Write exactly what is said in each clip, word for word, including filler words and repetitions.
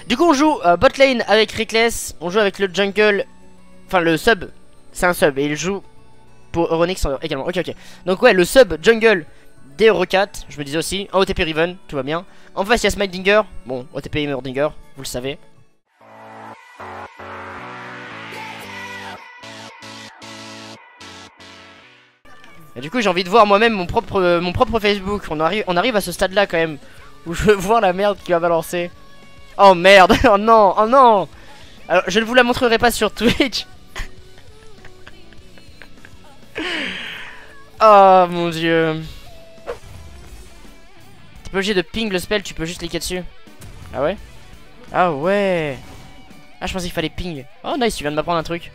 Du coup on joue euh, bot lane avec Reckless. On joue avec le jungle. Enfin le sub. C'est un sub et il joue pour Euronix également. Ok ok. Donc ouais le sub jungle des Euro quatre. Je me disais aussi. En O T P Riven. Tout va bien. En face il y a Smidinger. Bon O T P Murdinger. Vous le savez. Et du coup j'ai envie de voir moi-même mon propre, euh, mon propre Facebook. On arrive, on arrive à ce stade là quand même. Où je veux voir la merde qui va balancer. Oh merde. Oh non. Oh non. Alors je ne vous la montrerai pas sur Twitch. Oh mon dieu. T'es pas obligé de ping le spell, tu peux juste cliquer dessus. Ah ouais. Ah ouais. Ah je pensais qu'il fallait ping. Oh nice, tu viens de m'apprendre un truc.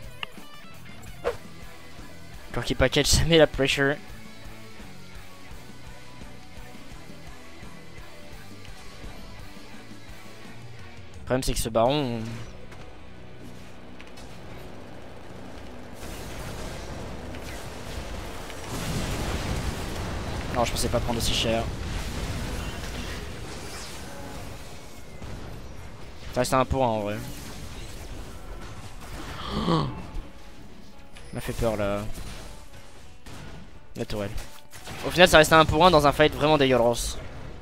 Quand il package ça met la pressure. Le problème c'est que ce baron on... Non je pensais pas prendre aussi cher. Ça reste un pour un en vrai. Oh m'a fait peur là. La tourelle. Au final ça reste un pour un dans un fight vraiment dégueulasse.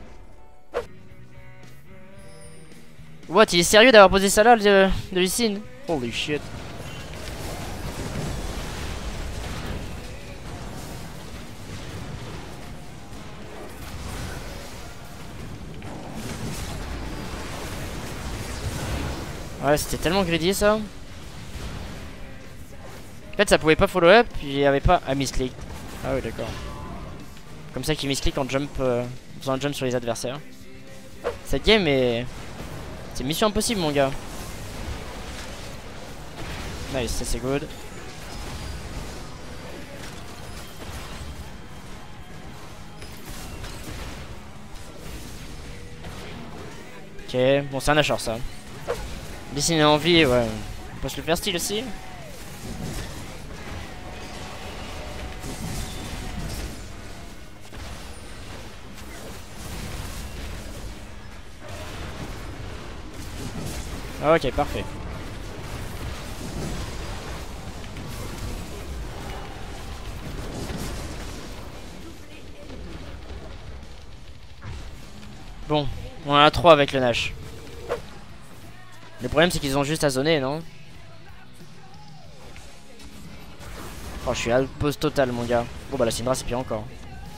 What, il est sérieux d'avoir posé ça là de, de Lee Sin? Holy shit. Ouais c'était tellement greedy ça. En fait ça pouvait pas follow up, puis il y avait pas... Ah misclick. Ah oui d'accord. Comme ça qu'il misclick en jump, euh, en faisant un jump sur les adversaires. Cette game est... C'est mission impossible mon gars. Nice, ça c'est good. Ok, bon c'est un Nashor ça. Dessiner en vie, ouais. On peut se le faire style aussi. Ok, parfait. Bon, on en a trois avec le Nash. Le problème c'est qu'ils ont juste à zoner, non? Oh, je suis outpost total, mon gars. Bon, bah la Syndra c'est pire encore.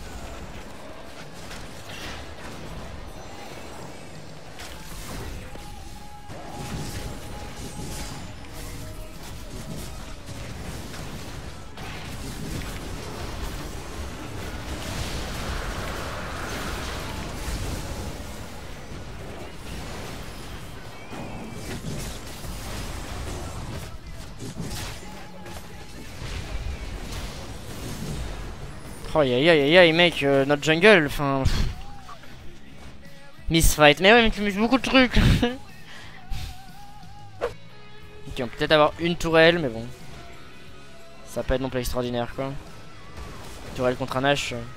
Oh aïe aïe aïe aïe mec, euh, notre jungle, enfin... Miss fight, mais ouais mec, tu mets beaucoup de trucs. Ok, on peut peut-être avoir une tourelle, mais bon. Ça peut être non plus extraordinaire quoi. Tourelle contre un H. Euh...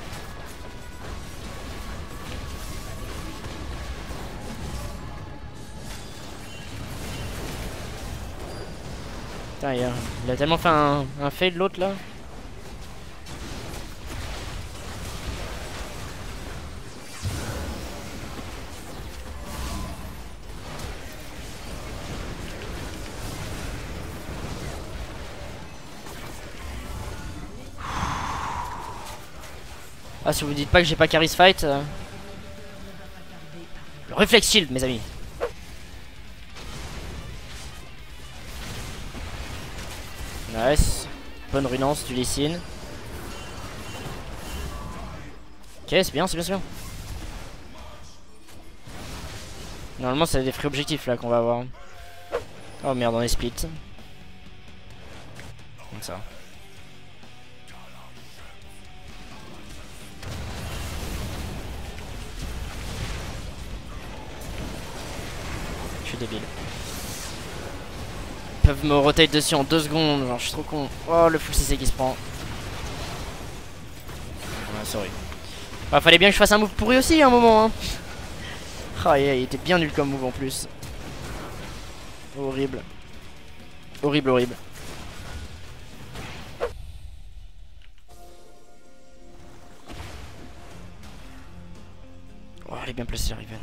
Putain, il a, il a tellement fait un, un fade l'autre là. Ah si vous dites pas que j'ai pas carry ce fight euh... Le reflex shield mes amis. Nice. Bonne runance du Lee Sin. Ok c'est bien c'est bien c'est bien. Normalement c'est des free objectifs là qu'on va avoir. Oh merde on est split. Comme ça. Je suis débile. Ils peuvent me rotate dessus en deux secondes, genre je suis trop con. Oh le full C C qui se prend. Ouais sorry. Bah fallait bien que je fasse un move pourri aussi à un moment hein. Ah yeah, il était bien nul comme move en plus. Horrible. Horrible, horrible. Oh, elle est bien placée, la Riven.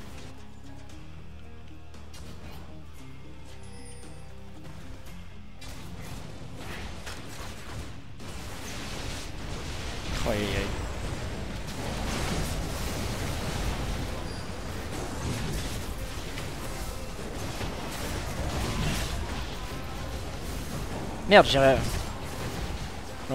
Oh, aïe, aïe. Merde, j'irai. Ok.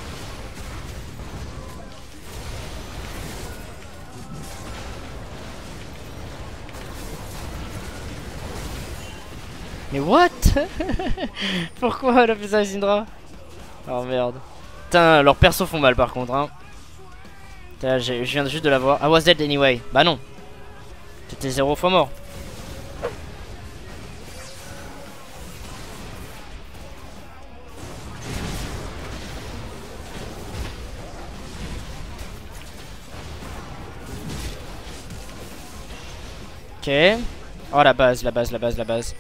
Mais what? Pourquoi elle a fait ça à Syndra? Oh merde. Putain, leurs persos font mal par contre hein. Putain, je viens juste de la voir. I was dead anyway. Bah non. T'étais zéro fois mort. Ok. Oh la base, la base, la base, la base.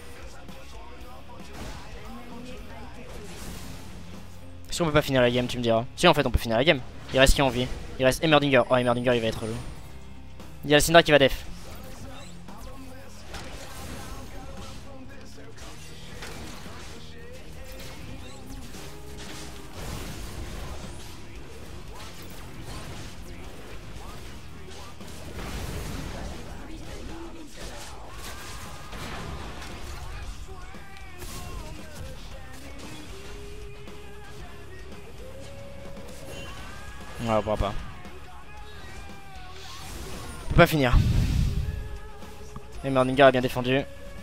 Est-ce qu'on peut pas finir la game, tu me diras? Si en fait on peut finir la game. Il reste qui en vie? Il reste Heimerdinger. Oh Heimerdinger il va être relou. Il y a le Syndra qui va def. Ouais, on pourra pas. On peut pas finir. Heimerdinger a bien défendu.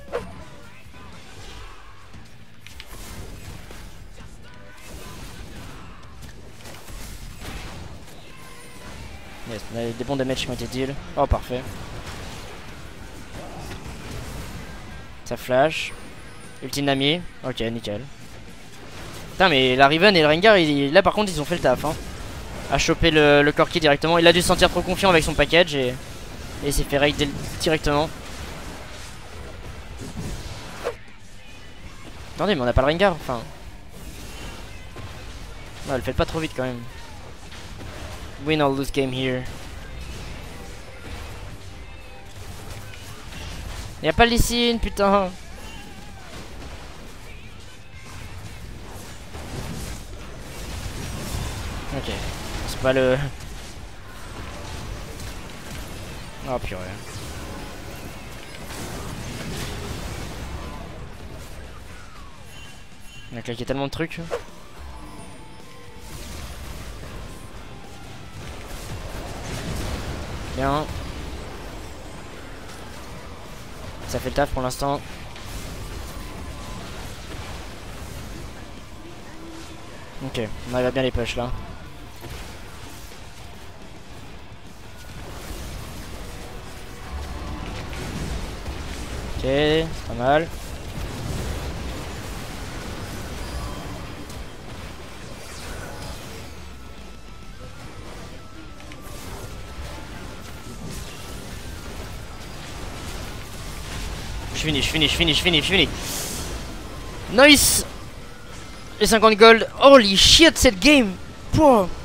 Yes, on a des bons damages qui ont été deal. Oh parfait. Ça flash. Ulti Nami. Ok nickel. Putain mais la Riven et le Rengar il, là par contre ils ont fait le taf hein. À choper le, le Corki directement. Il a dû se sentir trop confiant avec son package et, et il s'est fait raid directement. Attendez mais on a pas le Rengar enfin. Non, elle fait pas trop vite quand même. Win or lose game here. Y'a pas le Lee Sin, putain. Ok. C'est pas le... Oh purée. On a claqué tellement de trucs. Bien. Ça fait le taf pour l'instant. Ok, on arrive à bien les push là. Ok, c'est pas mal. Je finis, je finis, je finis, je finis, je finis. Nice. Les cinquante gold. Holy shit cette game. Pouah.